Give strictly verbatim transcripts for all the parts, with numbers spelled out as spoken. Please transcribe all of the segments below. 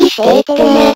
理していってね。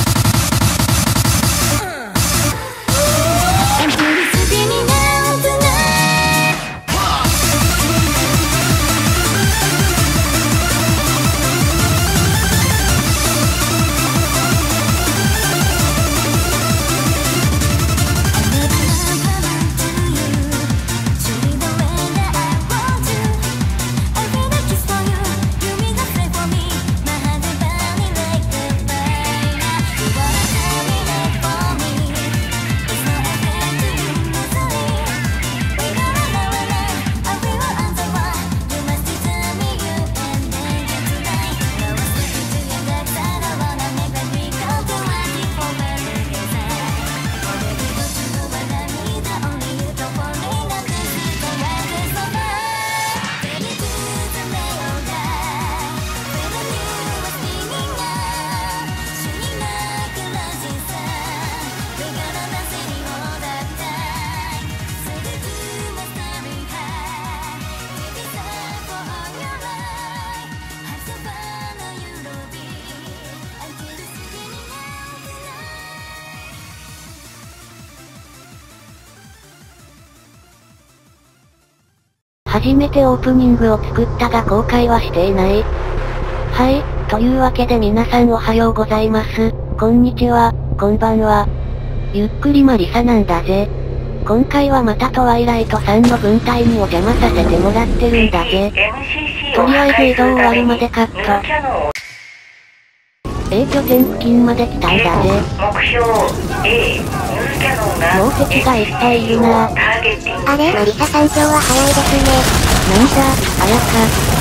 初めてオープニングを作ったが公開はしていない。はい、というわけで皆さんおはようございます。こんにちは、こんばんは。ゆっくりマリサなんだぜ。今回はまたトワイライトさんの分隊にお邪魔させてもらってるんだぜ。とりあえず移動終わるまでカット。A拠点付近まで来たんだぜ。もう敵がいっぱいいるな。 あれ、マリサさん今日は早いですね。 なんだ、あやか。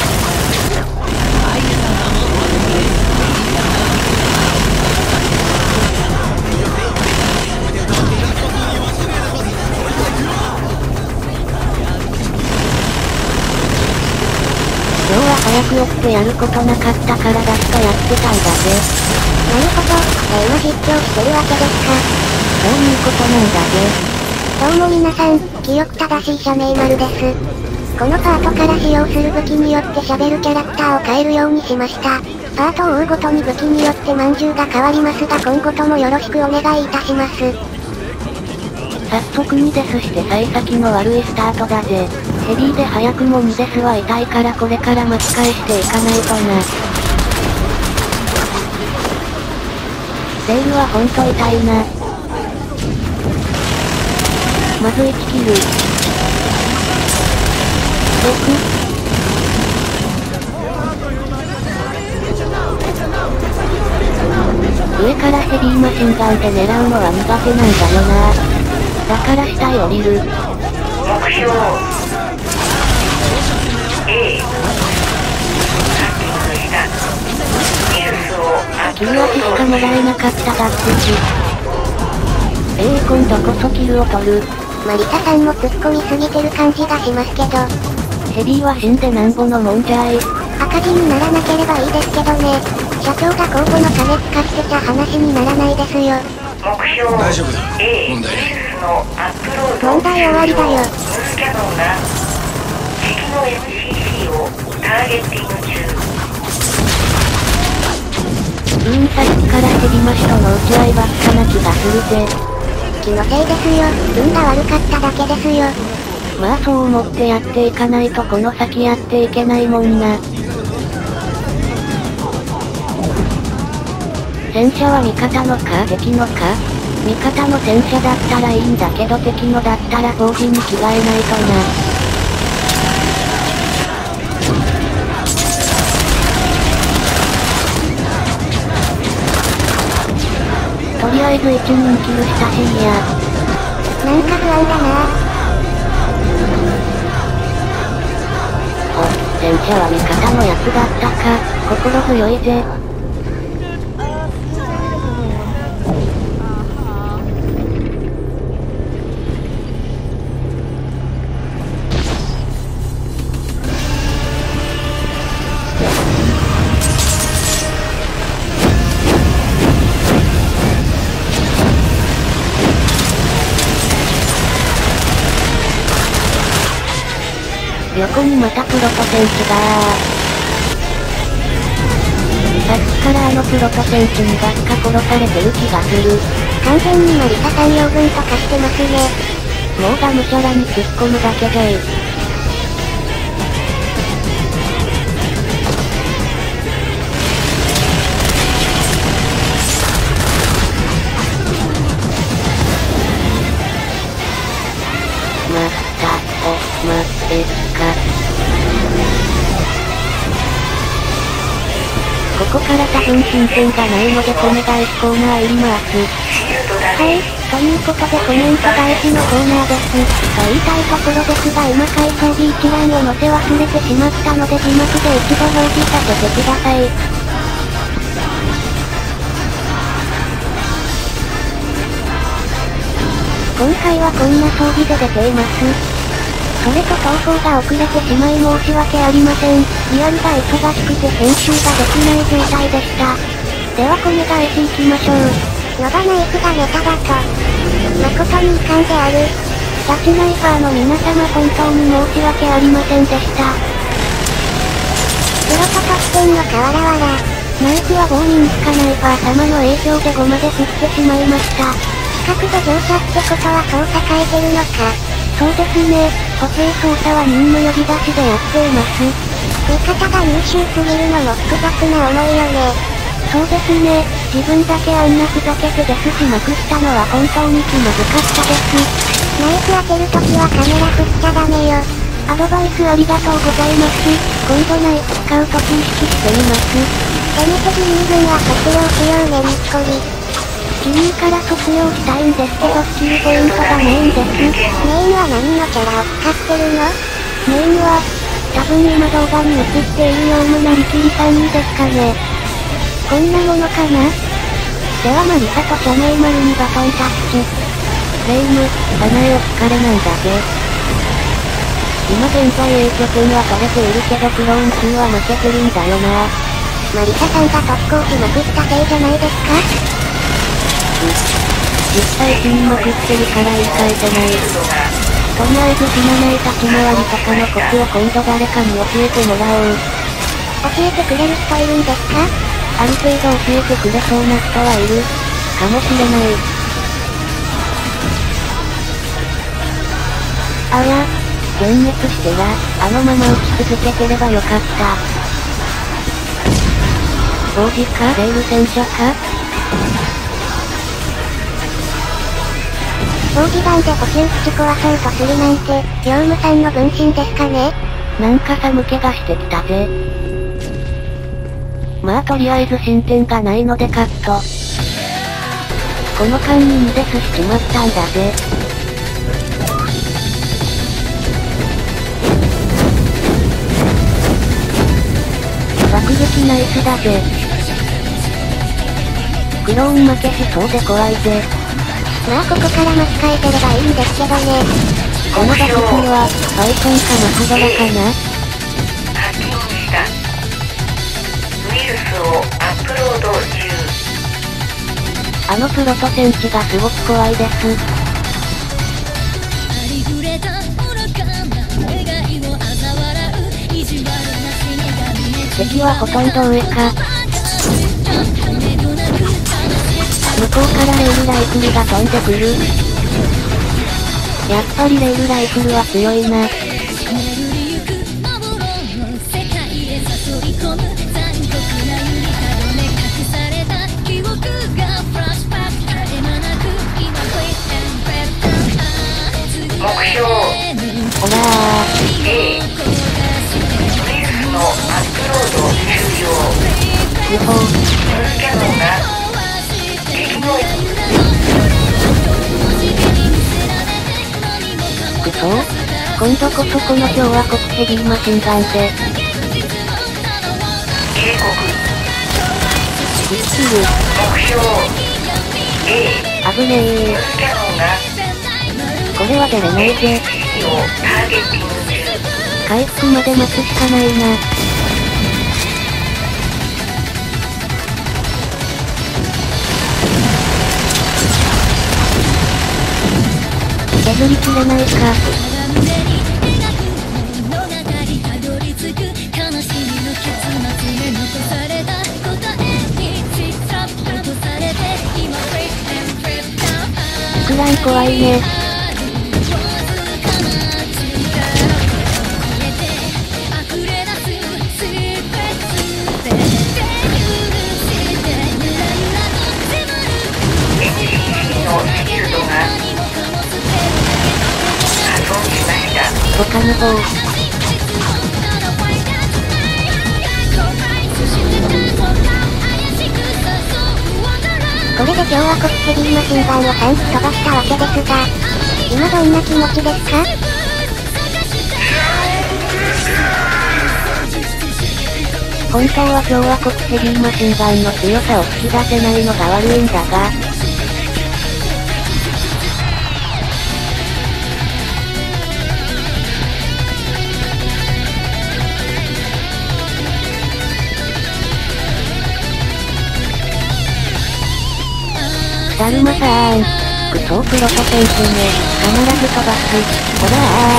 今日は早く起きてやることなかったからだっとやってたんだぜ。 なるほど、え今実況してるわけですか。 そういうことなんだぜ。 どうも皆さん、記憶正しい社名丸です。このパートから使用する武器によって喋るキャラクターを変えるようにしました。パートを追うごとに武器によってまんじゅうが変わりますが今後ともよろしくお願いいたします。 早速にデスして幸先の悪いスタートだぜ。ヘビーで早くもにデスは痛いからこれから巻き返していかないとな。レールはほんと痛いな。まずいちキル。ろく。上からヘビーマシンガンで狙うのは苦手なんだよな。だから下へ降りる。 目標 A キルアシしかもらえなかったがってち。ええー、今度こそキルを取る。 マリサさんも突っ込みすぎてる感じがしますけど。 ヘビーは死んでなんぼのもんじゃい。 赤字にならなければいいですけどね。社長が公募の金使ってちゃ話にならないですよ。 目標大丈夫だ。問題ない。 問題終わりだよ。 スキャノンが敵の エムシーシー をターゲッティング中。 うーん、さっきからヘビマシとの打ち合いばっかな気がするぜ。 気のせいですよ。運が悪かっただけですよ。 まあそう思ってやっていかないとこの先やっていけないもんな。戦車は味方のか敵のか。味方の戦車だったらいいんだけど敵のだったら防備に着替えないとな。とりあえずいちにんキルしたしんや。 なんか不安だな。 お、戦車は味方のやつだったか。心強いぜ。横にまたプロトセンスだー。ささっきからあのプロト戦士にばっか殺されてる気がする。 完全にマリサさん用分とかしてますね。 もうがむしゃらに突っ込むだけじゃい。また、お、ま、え、か。ここから多分進展がないのでコメ返しコーナー入ります。 はい、ということでコメント返しのコーナーです。と言いたいところですが今回装備一覧を載せ忘れてしまったので字幕で一度表示させてください。今回はこんな装備で出ています。それと投稿が遅れてしまい申し訳ありません。リアルが忙しくて編集ができない状態でした。ではコメ返しいきましょう。ノバナイフがネタだと。誠に遺憾である。ガチナイファーの皆様本当に申し訳ありませんでした。プロト特典の瓦わら。ナイフは棒人気かナイファー様の影響でごまで振ってしまいました。近くで乗車ってことは操作変えてるのか。そうですね、歩兵操作は任務呼び出しでやっています。味方が優秀すぎるのも複雑な思いよね。そうですね、自分だけあんなふざけてデスしまくったのは本当に気まずかったです。ナイフ当てるときはカメラ振っちゃダメよ。アドバイスありがとうございます。今度ナイフ使うとき意識しています。せめて自由軍は卒業しようねにっこり。自由から卒業したいんですけどスキルポイントがないんです。メインは何のキャラを使ってるの？メインは、多分今動画に映っているようなリキリさんにですかね。こんなものかな？ではマリサと社内丸にバトンタッチ。レイム、社内を疲れないだけ。今現在 A 拠点は取れているけどクローン中は負けてるんだよな。マリサさんが特攻しまくったせいじゃないですか？ 実際死にまくってるから言い換えてない。とりあえず死なない立ち回りとかのコツを今度誰かに教えてもらおう。 教えてくれる人いるんですか？ ある程度教えてくれそうな人はいる。かもしれない。あら、幻滅してら、あのまま打ち続けてればよかった。王子かレール戦車か装備弾で補給基地壊そうとするなんて、ヨウムさんの分身ですかね？ なんか寒気がしてきたぜ。まあとりあえず進展がないのでカット。この間ににデスしちまったんだぜ。爆撃ナイスだぜ。クローン負けしそうで怖いぜ。 まあここから巻き返せればいいんですけどね。 この爆風は、バイソンかマスドラかな？ 発見した。ウイルスをアップロード中。 あのプロト戦士がすごく怖いです。敵はほとんど上か。向こうからレールライフルが飛んでくる。やっぱりレールライフルは強いな。 目標ほらー。 A。ウイルスのアップロード終了。 不法。 スキャノンがくそ？今度こそこの共和国ヘビーマシンガンで。 警告。 撃つる。 目標 A。 危ねえ。 スキャノンがこれは出れないぜ。 をターゲッティング中。 回復まで待つしかないな。削りきれないか。 ラン怖いね。 エヌシーシー のシールドが破損しました。 他の方。 これで共和国ヘビーマシンガンをさん機飛ばしたわけですが、今どんな気持ちですか？ 本当は共和国ヘビーマシンガンの強さを引き出せないのが悪いんだが。だるまさーん。クソプロトセンスね。必ず飛ばす。ほら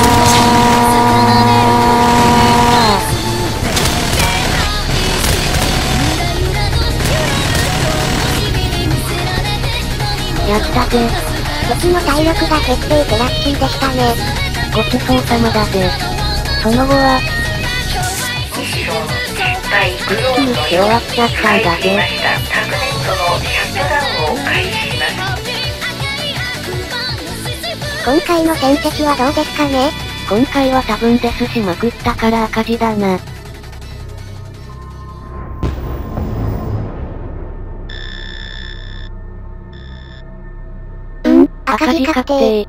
ー。やったぜ。 敵の体力が減っていてラッキーでしたね。 ごちそうさまだぜ。その後は、 ミッション失敗。グローブのし終わっちゃったんだぜ。 タグネットのシャットダウンを開始します。 今回の戦績はどうですかね？ 今回は多分デスしまくったから赤字だな。 うん、赤字確定。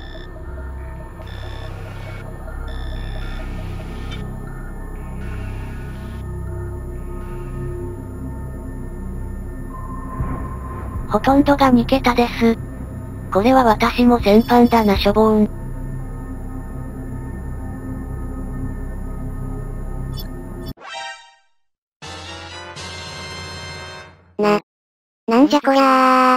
ほとんどがに桁です。これは私も戦犯だなしょぼーん。 な、なんじゃこりゃー。